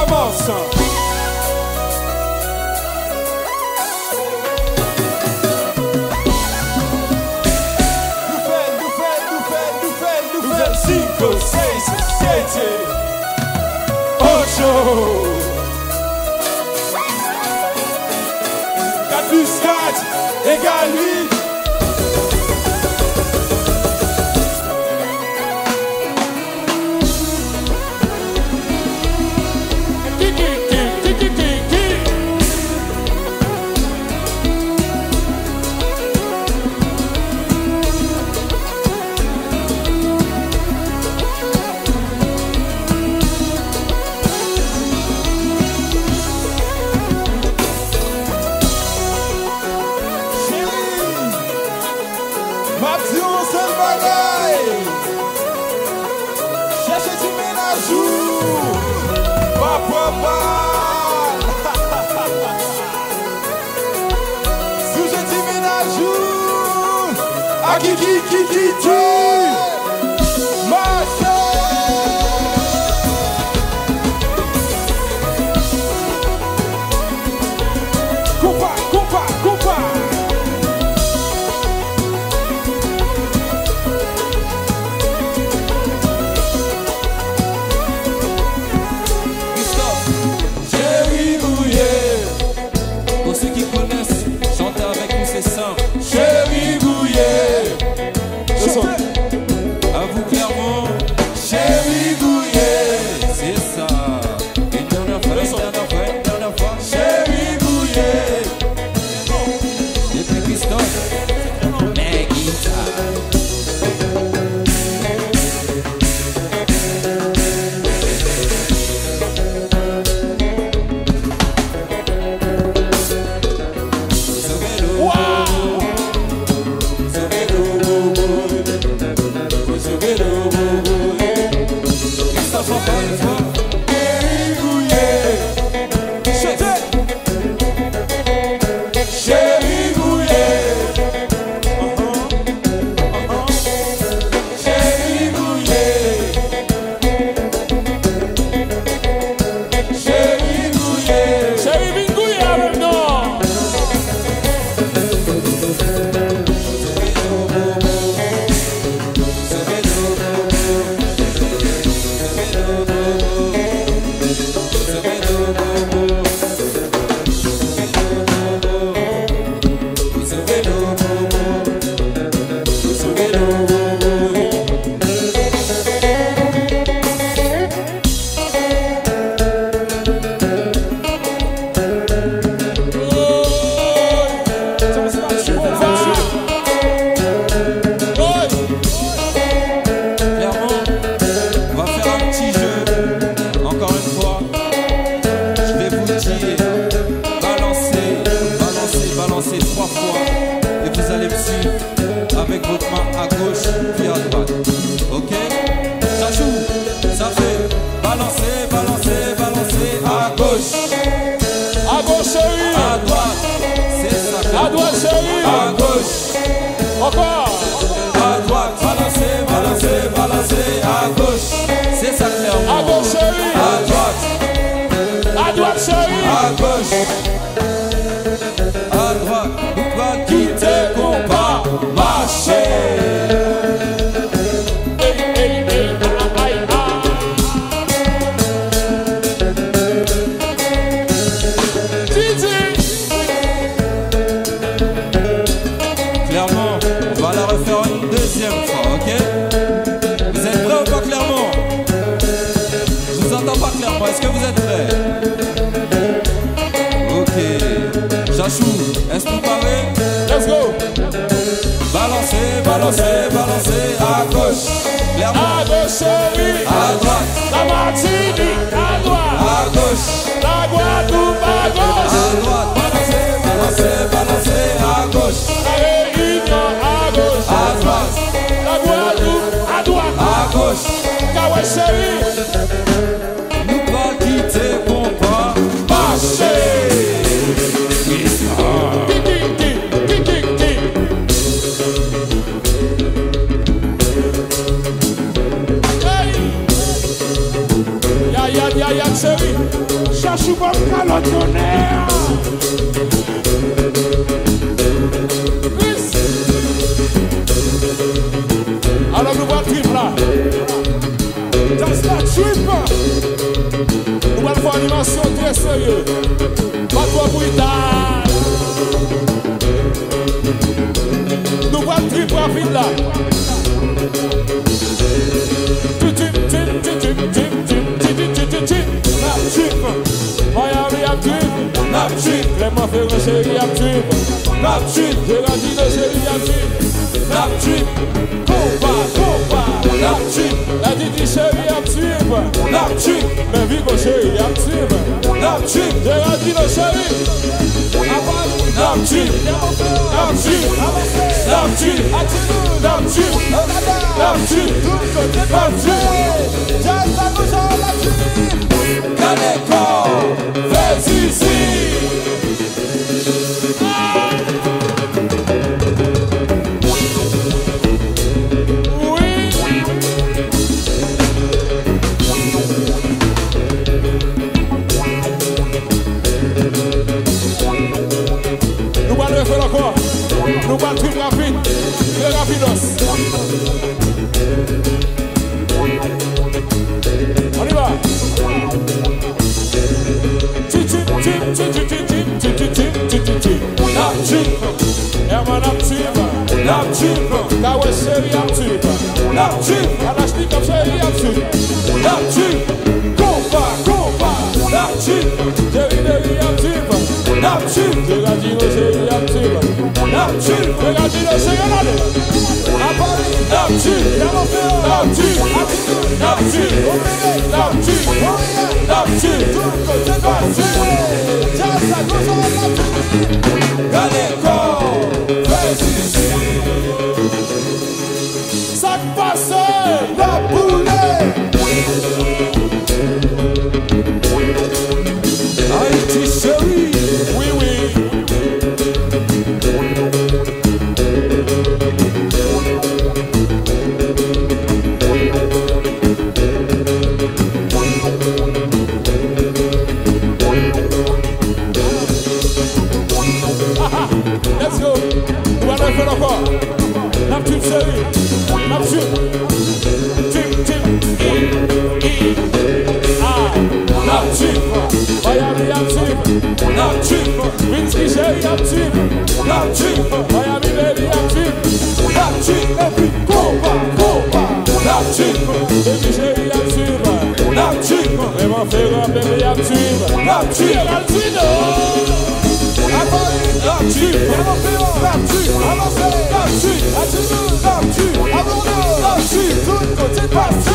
commence. Nous fait 5, 6, 7, 8. 4 plus 4 égale 8. Est-ce que vous êtes prêts? Ok. Chachou, est-ce que vous parlez? Let's go. Balancez, balancez, balancez à gauche. Clairement. À gauche, oui. À droite. La Martinique, à droite. À gauche. La Guadeloupe, à gauche. À droite. Balancez, balancez, balancez à gauche. La Réunion, à gauche. À droite. La Guadeloupe, à droite. À gauche. Kawe chéri. Nous pas quitter pour pas marcher. Ya chéri. Alors nous voyons trip là. Just la trip. Nous allons faire une animation très sérieuse. Pas trop brutal. Nous voyons trip rapide là. Miami a trip. Nap trip. Les mafés chérie a trip. Nap trip. Géraldine chérie a trip. Nap trip. Nap trip. La Didi chérie a trip. Nap trip. Mais Vigo chérie a trip. Nap trip. Géraldine chérie. Nap trip. Nap trip. Nap trip. Nap trip. Nap trip. Nap trip. Caneco, fais ici. Oui. Nous allons le faire encore. Nous allons tout rapide. Très rapidos. On y va. Nap trip. Herman nap trip. Nap trip. Kawe chérie ap trip. Nap trip. Alashnik ap chérie ap trip. Nap trip. Compa. Nap trip. Jerry ap trip. Nap trip. Géraldine chérie ap trip. Nap trip. Géraldine chérie ap trip. Nap trip. Nap trip. Nap trip. Nap trip. Nap trip. Caneco, fais ici. Ça passe la poulet. Haïti chérie. Oui. Let's go. Nous allons faire encore. Nap trip chérie. Nap trip. Trip. Nap trip. Miami ap trip. Nap trip. Winsky chérie ap trip. Nap trip. Miami baby ap trip. Nap trip. Every compa. Nap trip. Baby chérie ap trip. Nap trip. Vraiment faire baby ap trip. Nap trip. Nap trip. Nap trip.